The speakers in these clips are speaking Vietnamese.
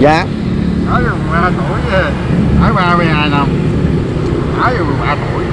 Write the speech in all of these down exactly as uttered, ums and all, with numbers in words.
Dạ. Ở mười ba tuổi, ở ba mươi hai năm. Ở mười ba tuổi.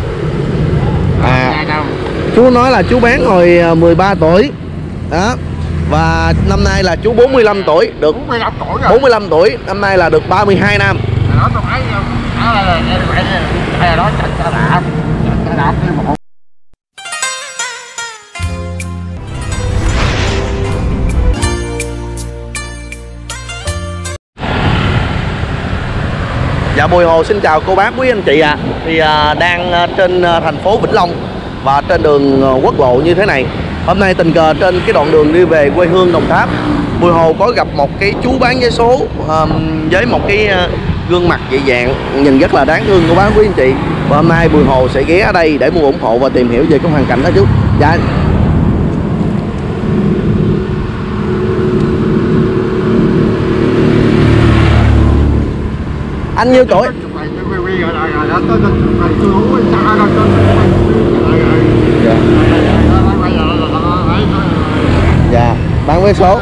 À, chú nói là chú bán hồi mười ba tuổi. Đó. Và năm nay là chú bốn mươi lăm tuổi, được bốn mươi lăm tuổi rồi. bốn mươi lăm tuổi, năm nay là được ba mươi hai năm. Đó tôi thấy đó là xe đó chạy xe đạp, xe đạp đi bộ. Dạ Bùi Hồ xin chào cô bác quý anh chị ạ. À. Thì à, đang à, trên à, thành phố Vĩnh Long và trên đường à, quốc lộ như thế này. Hôm nay tình cờ trên cái đoạn đường đi về quê hương Đồng Tháp, Bùi Hồ có gặp một cái chú bán vé số à, với một cái à, gương mặt dị dạng nhìn rất là đáng thương cô bác quý anh chị. Và hôm nay Bùi Hồ sẽ ghé ở đây để mua ủng hộ và tìm hiểu về cái hoàn cảnh đó chú. Dạ. Anh nhiêu tuổi? Dạ. Dạ, bán vé số.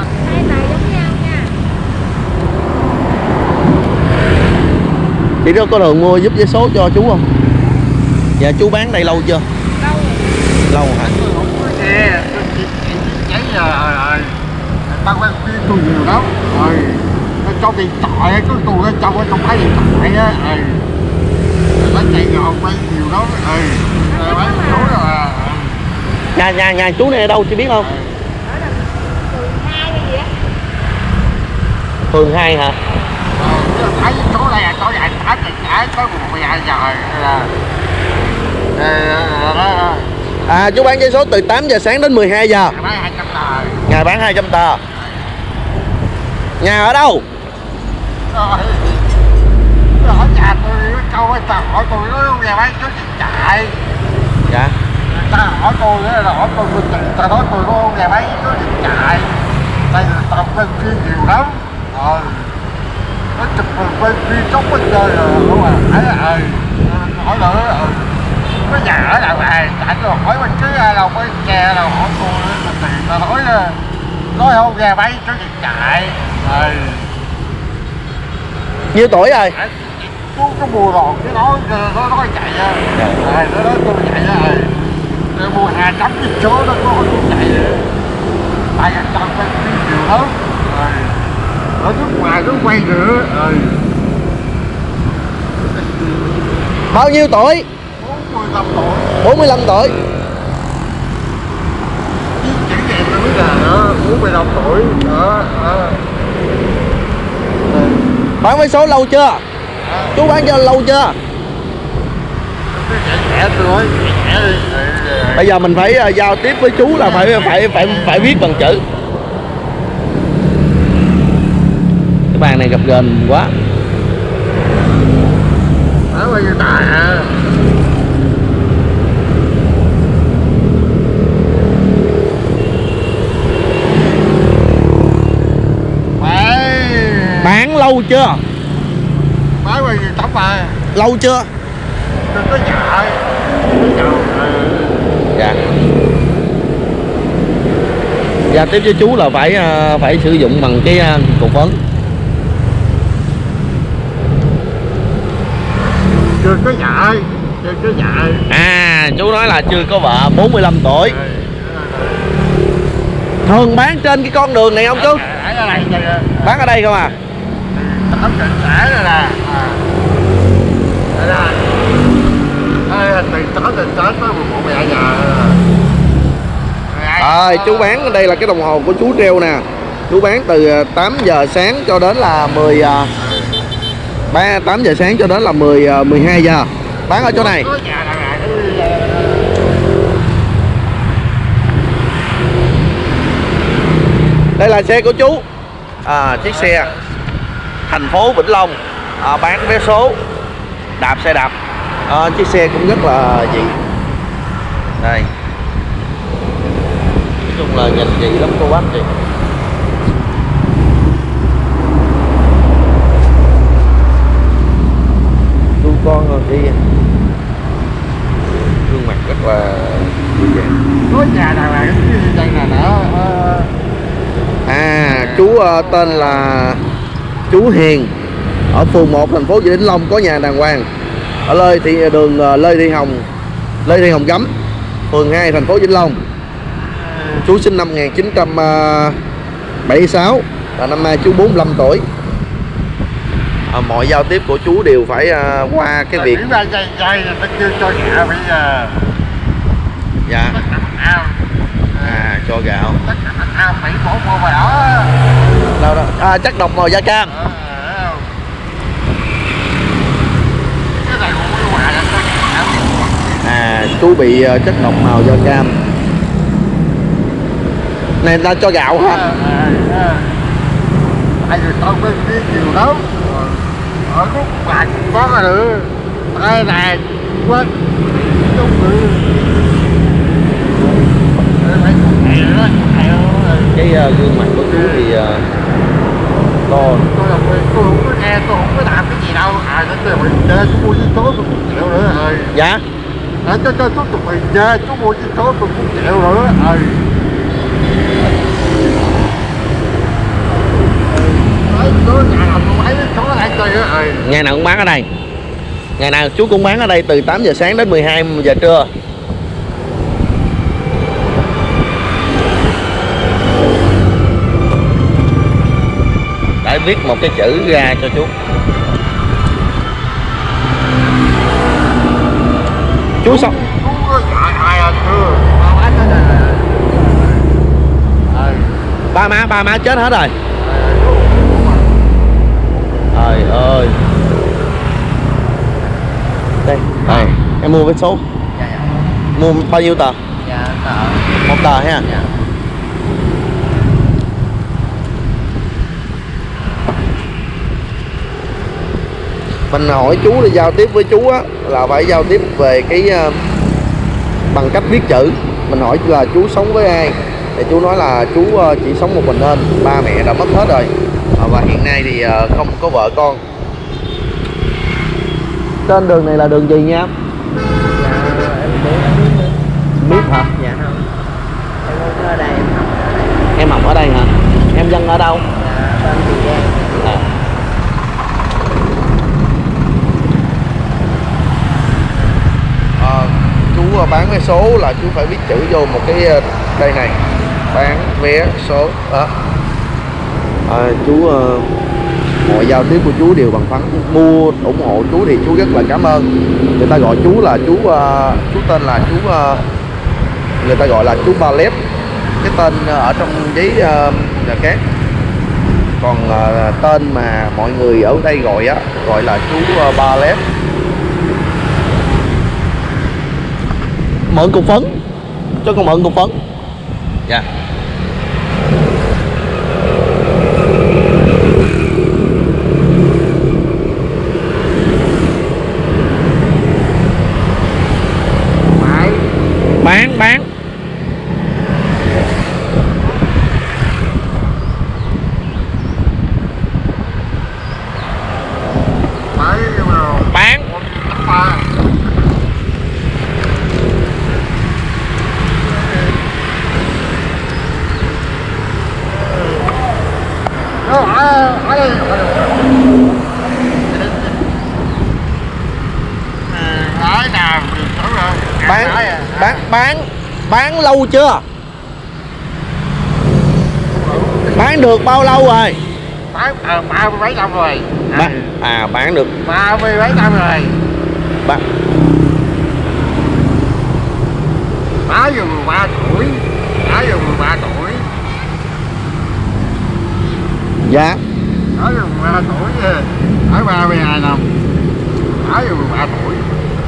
Chị đâu có đường mua giúp vé số cho chú không? Dạ, chú bán đây lâu chưa? Lâu. Lâu hả? Bán vé tôi nhiều lắm. Rồi cho điện thoại á, cái tôi ở trong trong thấy điện thoại á, ừ. Nó chạy gọn quay nhiều đó, ừ. Bán số rồi. Nhà nhà nhà chú này ở đâu chị biết không? Phường hai hay gì á? Phường hai hả? Ờ, thấy số này là chỗ này tám giờ sáng tới mười hai giờ là. À, chú bán vé số từ tám giờ sáng đến mười hai giờ. Ngày bán hai trăm tờ. Ngày bán hai trăm tờ. Nhà ở đâu? Rồi. Ở nhà tôi câu ấy, ta hỏi tôi nó nhà bán số điện chạy. Dạ. Ta hỏi tôi đó là hỏi tôi tôi ta nói tôi có nhà bán số điện chạy. Đây là tao quay phim nhiều lắm. Rồi. Nó chụp quay phim chốc hết chơi rồi không à. Thấy rồi. Hỏi nữa rồi. Có nhà ở đâu này, tại tôi hỏi bên chứ đâu có xe đâu hỏi tôi tiền ta nói nói không ra bán số điện chạy. Rồi. Nhiêu tuổi rồi? Chú có mua rồi cái nói nó nói chạy á. Rồi nó nói tôi chạy á rồi. Tôi mua hai trăm cái số nó có tôi chạy nữa. Tại anh tao quay phim nhiều lắm. Rồi. Ở nước ngoài nó quay nữa. Rồi. Bao nhiêu tuổi? bốn mươi lăm tuổi. bốn mươi lăm tuổi. Chỉ vậy tôi biết là đó, bốn mươi lăm tuổi. Đó, đó. Bán vé số lâu chưa? À. Chú bán cho lâu chưa? Trẻ tôi nói trẻ đi. Bây giờ mình phải uh, giao tiếp với chú là phải phải phải phải viết bằng chữ. Cái bàn này gặp gền quá. Đó bao nhiêu tài hả? Bán lâu chưa? Bán bao nhiêu tấm à? Lâu chưa? Đừng có chợ. Đừng có chợ. Dạ. Giao tiếp với chú là phải phải sử dụng bằng cái cục phấn. Chưa có vợ. Chưa có vợ. À, chú nói là chưa có vợ, bốn mươi lăm tuổi. Thường bán trên cái con đường này không chú? Ở đây. Bán ở đây không à? Tấm định xã rồi nè. Đây là đây từ tám giờ sáng tới mười một giờ. Rồi, chú bán ở đây là cái đồng hồ của chú treo nè. Chú bán từ tám giờ sáng cho đến là mười tám giờ sáng cho đến là mười mười hai giờ. Bán ở chỗ này. Đây là xe của chú. À, chiếc xe thành phố Vĩnh Long, à, bán vé số, đạp xe đạp. À, chiếc xe cũng rất là dị. Đây. Nói chung là nhìn dị lắm cô bác chị. Chú con rồi đi. Gương mặt rất là dị dạng. Có nhà nào là cái đây là nó. À, chú uh, tên là chú Hiền ở phường một thành phố Vĩnh Long có nhà đàng hoàng. Ở Lê Thị đường Lê Thị Hồng Lê Thị Hồng Gấm, phường hai thành phố Vĩnh Long. Chú sinh năm một nghìn chín trăm bảy mươi sáu và năm nay chú bốn mươi lăm tuổi. À, mọi giao tiếp của chú đều phải uh, qua cái việc ra dây dây là nó kêu cho gạo bây giờ. Dạ. Tất cả mặt ao. À, cho gạo. Tất cả mặt ao phải bỏ vô vào đó. Đâu đó. À, chất độc màu da cam. À, cái này cũng có hoài là cho gạo. À, chú bị uh, chất độc màu da cam. Này ta cho gạo hả? À, à, à. Tại vì tao bên kia nhiều lắm. Ở có bạn có mà được. Đây này, quên. Đúng rồi. Phải cục heo đó, cục heo. Cái uh, gương mặt của chú thì uh, to. Tôi là tôi không có nghe, tôi không có làm cái gì đâu. À, tôi là mình chơi, chú mua với số tôi cũng chịu nữa rồi. Dạ. À, cho cho chú tụi mình chơi, chú mua với số tôi cũng chịu nữa rồi. Ngày nào cũng bán ở đây. Ngày nào chú cũng bán ở đây từ tám giờ sáng đến mười hai giờ trưa. Để viết một cái chữ ra cho chú. Chú xong. Ba má ba má chết hết rồi. Trời ơi. Đây, đây, em mua vé số. Dạ, dạ. Mua bao nhiêu tờ? Dạ, tờ. Một tờ ha. Dạ. Mình hỏi chú để giao tiếp với chú á là phải giao tiếp về cái uh, bằng cách viết chữ. Mình hỏi là chú sống với ai thì chú nói là chú uh, chỉ sống một mình nên ba mẹ đã mất hết rồi. À, và hiện nay thì uh, không có vợ con. Trên đường này là đường gì nha? Dạ, em cũng không biết nữa. Biết hả? Dạ không. Em không ở đây, em học ở đây. Em học ở đây hả? Em dân ở đâu? Dạ, bên Tiền Giang. À. À, chú bán vé số là chú phải viết chữ vô một cái đây này, bán vé số đó. À, chú uh, mọi giao tiếp của chú đều bằng phấn mua ủng hộ chú thì chú rất là cảm ơn. Người ta gọi chú là chú uh, chú tên là chú uh, người ta gọi là chú Ballet, cái tên ở trong giấy uh, nhà cát. Còn uh, tên mà mọi người ở đây gọi á gọi là chú uh, Ballet. Mượn cục phấn cho con, mượn cục phấn. Dạ. Bán bán bán bán bán bán bán lâu chưa? Bán được bao lâu rồi? Bán à, ba mươi mấy năm rồi. Bán, à bán được ba mươi mấy năm rồi. Bán Bán vừa mười ba tuổi. Bán vừa mười ba tuổi. Dạ. Bán vừa mười ba tuổi. Ở ba mươi hai năm. Bán vừa mười ba tuổi.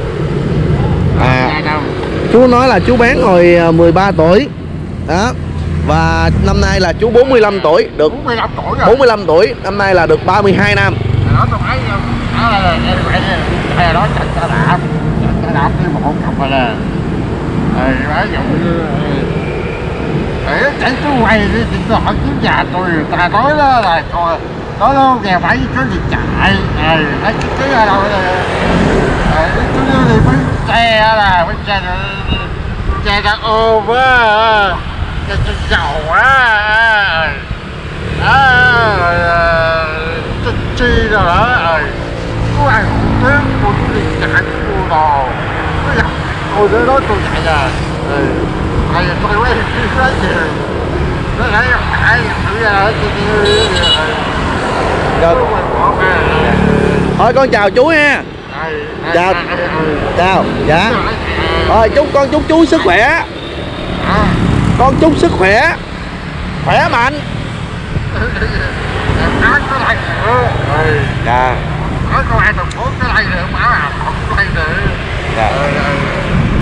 À, chú nói là chú bán hồi mười ba tuổi đó, và năm nay là chú bốn mươi lăm tuổi, được bốn mươi lăm tuổi rồi. bốn mươi lăm tuổi, năm nay là được ba mươi hai năm. Đó tôi thấy đó là hay đó chẳng cho đạp, chẳng cho đạp đi một cặp rồi nè. Rồi nói dụ như để chạy chú quay đi, tôi hỏi chú già tôi, người ta nói đó là coi nói nó nghe phải có gì chạy, rồi thấy chú chứ ở đâu rồi chú đi với xe là với xe xe đã ôm á, xe xe dầu á, đó rồi chi rồi đó rồi có ai cũng tiếng tôi đi chạy mua đồ nó gặp tôi tới đó tôi chạy à ừ thầy tôi quay phim nói gì nó thấy phải tự ra ở Rồi. Thôi con chào chú nha. Chào. Chào. Dạ. Rồi chúc con chúc chú sức khỏe. Con chúc sức khỏe. Khỏe mạnh. Dạ. Nói con ai thằng phố cái này được bảo là không cái này được. Dạ.